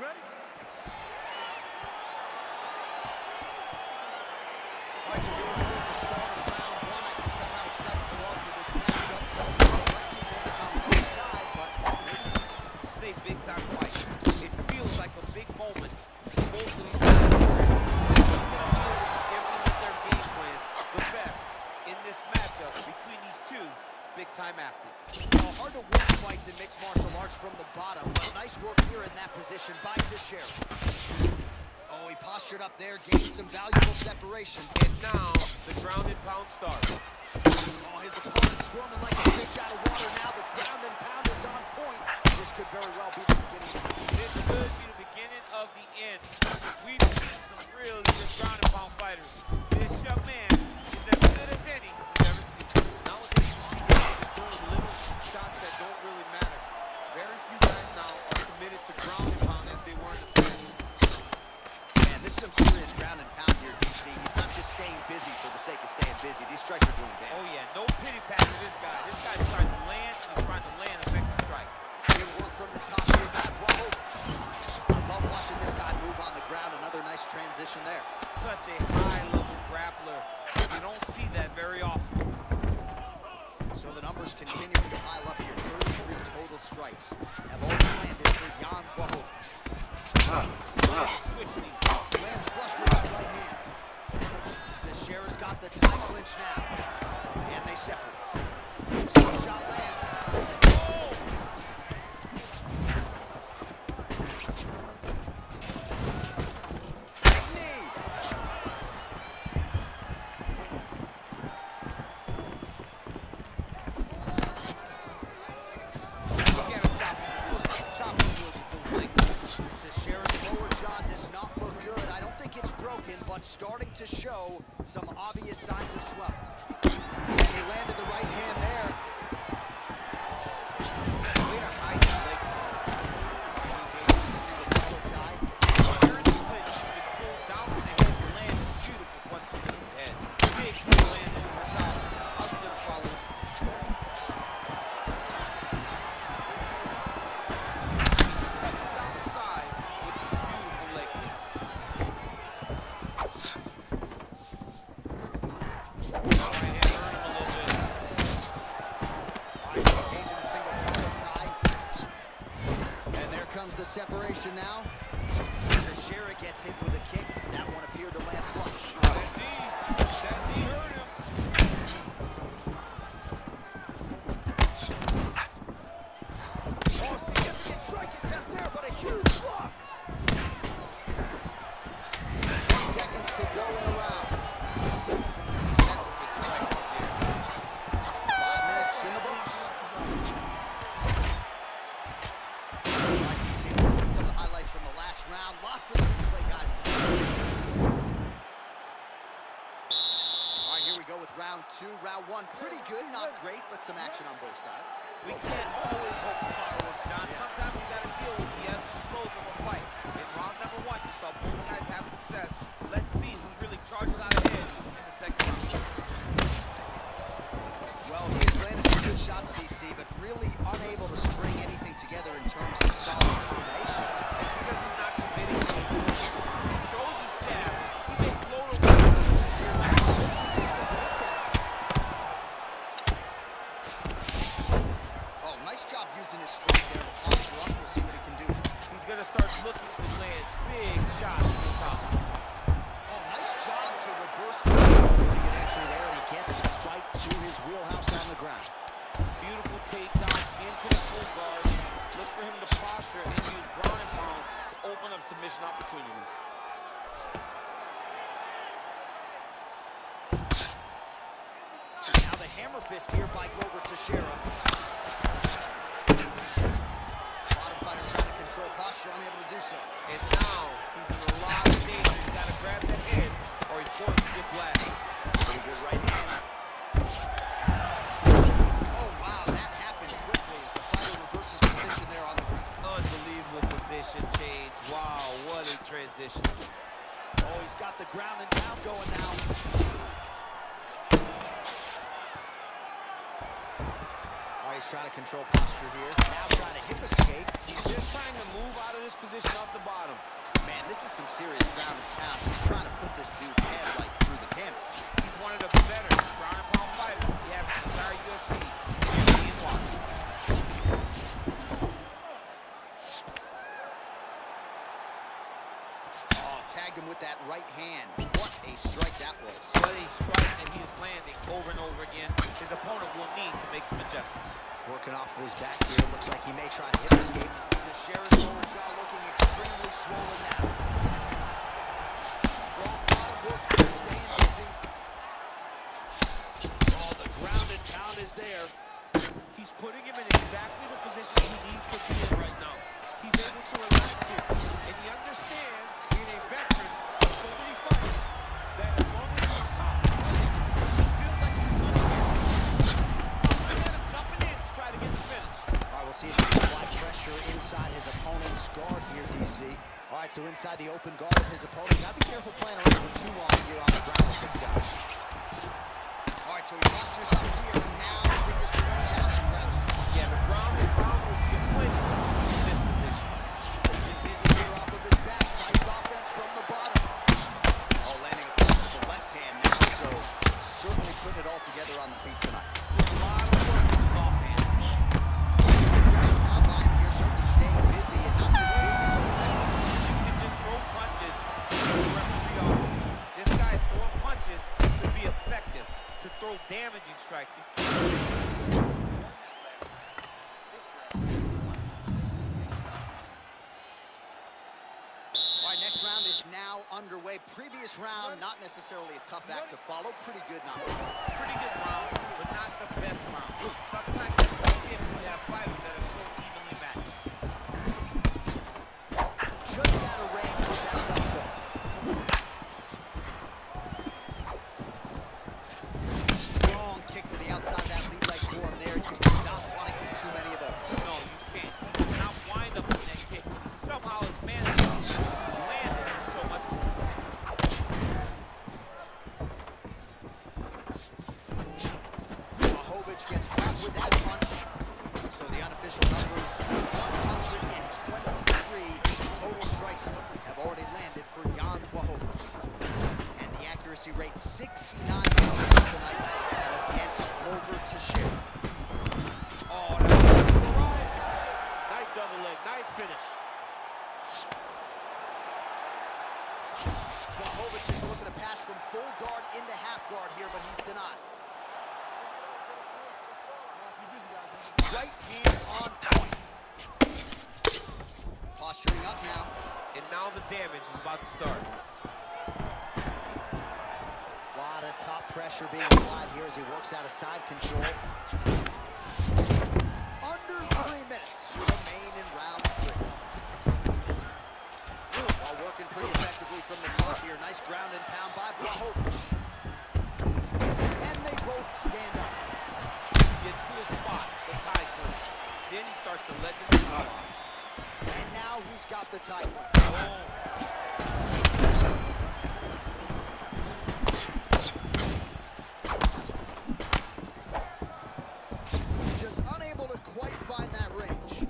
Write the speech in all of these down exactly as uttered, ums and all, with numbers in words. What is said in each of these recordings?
ready? Fights are going on at the start of round one. I can tell how excited they are for this matchup. Such a slight advantage on both sides, but this is a big-time fight. It feels like a big moment for both of these guys. Implement their game plan the best in this matchup between these two big-time athletes. well, hard to win fights in mixed martial arts from the bottom, but nice work here in that position by Teixeira. Oh, he postured up there, gained some valuable separation. And now the ground and pound starts. Oh, his opponent squirming like a fish out of water now. The ground and pound is on point. This could very well be the beginning. This could be the beginning of the end. We've seen some really good ground and pound fighters. This young man is as good as any we've ever seen. Nowadays, you see guys just doing little shots that don't really matter. Very few guys now are committed to ground and pound as they were in the past. Man, this is some serious ground and pound here, D C. He's not just staying busy for the sake of staying busy. These strikes are doing damage. Oh yeah, no pity pat to this guy. This guy's trying to land, he's trying to land effective strikes. Good work from the top here by Blachowicz. I love watching this guy move on the ground. Another nice transition there. Such a high-level grappler. You don't see that very often. So the numbers continue to pile up here. thirty-three total strikes have already landed for Jan Blachowicz. Switch knee. Lands flush with that right hand. Teixeira's got the tie clinch now. And they separate. Shot lands. Oh! Knee. Look at him chopping the wood. Chopping the wood with those legs. Teixeira's lower jaw does not look good. I don't think it's broken, but starting to show some obvious signs of swelling. And he landed the right hand there. Way to hide his leg. Single tie. Guaranteed that he can pull down the head to land beautiful punches to the head. Big play landed on top. Positive follows. Cutting down the side with a beautiful leg kick. Right hand hurt him a little bit. All right, engaging a single collar tie. And there comes the separation now. Teixeira gets hit with a kick. That one appeared to land flush. That knee, that knee hurt him. Oh, significant strike attempt there, but a huge block. Ten seconds to go in the round. Five minutes in the books. All right, D C, let's look at some of the highlights from the last round. Lot for the replay guys to do. All right, here we go with round two. Round one, pretty good, not great, but some action on both sides. We can't always hope for fireworks, John. Sometimes we gotta deal with the ebbs and flows of a fight. In round number one, you saw both guys have success. Let's see who really charges out ahead in the second round. Well, he has landed some good shots, D C, but really unable to string anything together in terms of solid combinations. It's because he's not committing to it. He throws his jab, he may float away. Oh, nice job using his strength there to posture up. We'll see what he can do. He's gonna start looking to land big shots at the top. Oh, nice job to reverse. Pretty good entry there, and he gets right to his wheelhouse on the ground. Beautiful takedown into the full guard. Look for him to posture and use ground and pound to open up submission opportunities. Now the hammer fist here by Glover Teixeira. Bottom fighter trying to control posture, unable to do so. And now he's in a lot of danger. He's got to grab the head or he's going to get blasted. Pretty good right hand. Oh, wow, that happened quickly as the fighter reverses position there on the ground. Unbelievable position change. Wow, what a transition. Oh, he's got the ground and pound going now. All right, he's trying to control posture here. Now trying to hip escape. He's just trying to move out of this position off the bottom. Man, this is some serious ground and pound. He's trying to put this dude's head like through the canvas. He's one of the better ground and pound fighters we have in the entire U F C. Being watched. Oh, tagged him with that right hand. What a strike that was. What a strike that he is landing over and over again. His opponent will need to make some adjustments. Working off of his back here. Looks like he may try to hip escape. Teixeira's lower jaw looking extremely swollen now. Strong bottom work here, staying busy. Oh, the ground and pound is there. He's putting him in exactly the position he needs to be in right now. He's able to relax here. And he understands, being a veteran of so many fights, that as long as he's top, he feels like he's much better. Instead of jumping in to try to get the finish. All right, we'll see if he can apply pressure inside his opponent's guard here, D C. All right, so inside the open guard of his opponent. Gotta be careful playing around for too long here on the ground with this guy. All right, so he postures up here, and now he figures to raise out some ground. Yeah, the ground and pound will be winning in this position. Busy here off of his back. Nice offense from the bottom. Oh, landing a punch with the left hand now, so certainly putting it all together on the feet tonight. A lot of work on the offhand. Now line here certainly staying busy, and not just busy, but effective. You can just throw punches to the referee off. This guy is throwing punches to be effective, to throw damaging strikes. All right, next round is now underway. Previous round, not necessarily a tough act to follow. Pretty good now. Pretty good round, but not the best round. Sometimes that's what you get when you have fighters that are so evenly matched. Just out of range with that left hook. Strong kick to the outside of that lead leg form there. You do not want to get too many of those. No, you can't. He does not wind up with that kick. Somehow his man is landing so much. Blachowicz gets caught with that punch. So the unofficial numbers, one hundred twenty-three total strikes have already landed for Jan Blachowicz. And the accuracy rate sixty-nine percent tonight against Glover Teixeira. Oh, that's a right. Nice double leg, nice finish. Blachowicz is looking to pass from full guard into half guard here, but he's denied. Right hand on point. Posturing up now. And now the damage is about to start. A lot of top pressure being applied here as he works out of side control. Under three minutes remain in round three. While working pretty effectively from the top here. Nice ground and pound by Blachowicz. And they both stand up. Gets to a spot, the tie swing. Then he starts to let the knee off. And now he's got the title. Boom. Just unable to quite find that range.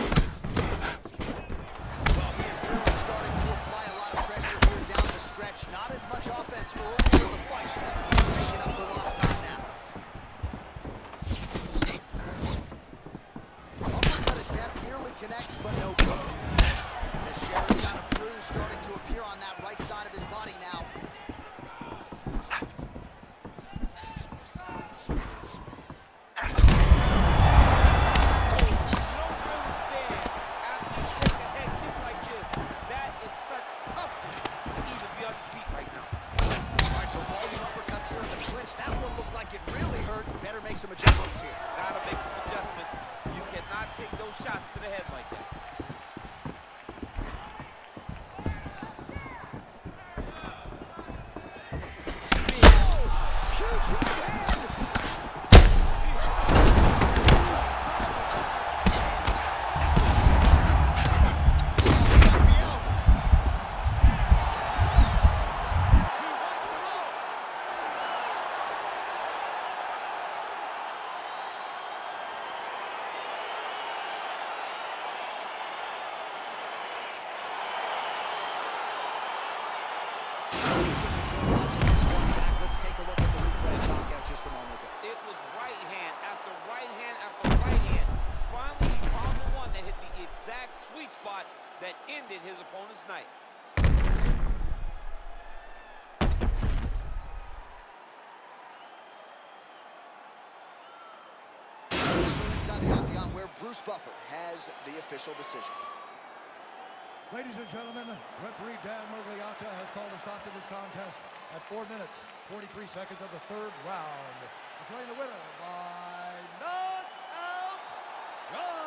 Well, he is really starting to apply a lot of pressure here down the stretch. Not as much offense early in the fight. He's making up for lost time now. Uppercut attempt nearly connects, but no good. Teixeira's got a bruise starting to appear on that right side of his body now. That one looked like it really hurt. Better make some adjustments here. Gotta make some adjustments. You cannot take those shots to the head like that. Oh, huge right hand. He's going to enjoy watching this one back. Let's take a look at the replay knockout just a moment ago. It was right hand after right hand after right hand. Finally, he found the one that hit the exact sweet spot that ended his opponent's night. Inside the octagon where Bruce Buffer has the official decision. Ladies and gentlemen, referee Dan Miragliotta has called a stop to this contest at four minutes, forty-three seconds of the third round. Declaring the winner by knockout, John